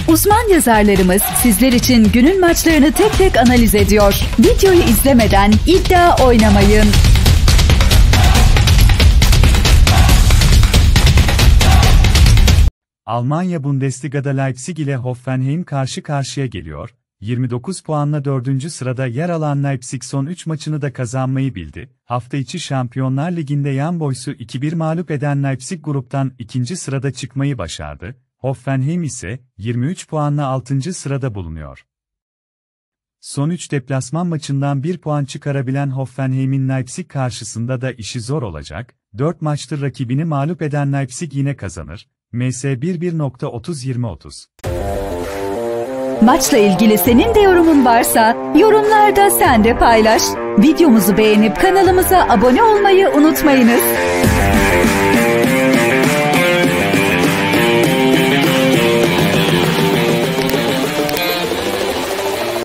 Uzman yazarlarımız sizler için günün maçlarını tek tek analiz ediyor. Videoyu izlemeden iddia oynamayın. Almanya Bundesliga'da Leipzig ile Hoffenheim karşı karşıya geliyor. 29 puanla 4. sırada yer alan Leipzig son 3 maçını da kazanmayı bildi. Hafta içi Şampiyonlar Ligi'nde Young Boys'u 2-1 mağlup eden Leipzig gruptan 2. sırada çıkmayı başardı. Hoffenheim ise 23 puanla 6. sırada bulunuyor. Son 3 deplasman maçından 1 puan çıkarabilen Hoffenheim'in Leipzig karşısında da işi zor olacak. 4 maçtır rakibini mağlup eden Leipzig yine kazanır. MS 11.30-20.30. Maçla ilgili senin de yorumun varsa yorumlarda sen de paylaş. Videomuzu beğenip kanalımıza abone olmayı unutmayınız.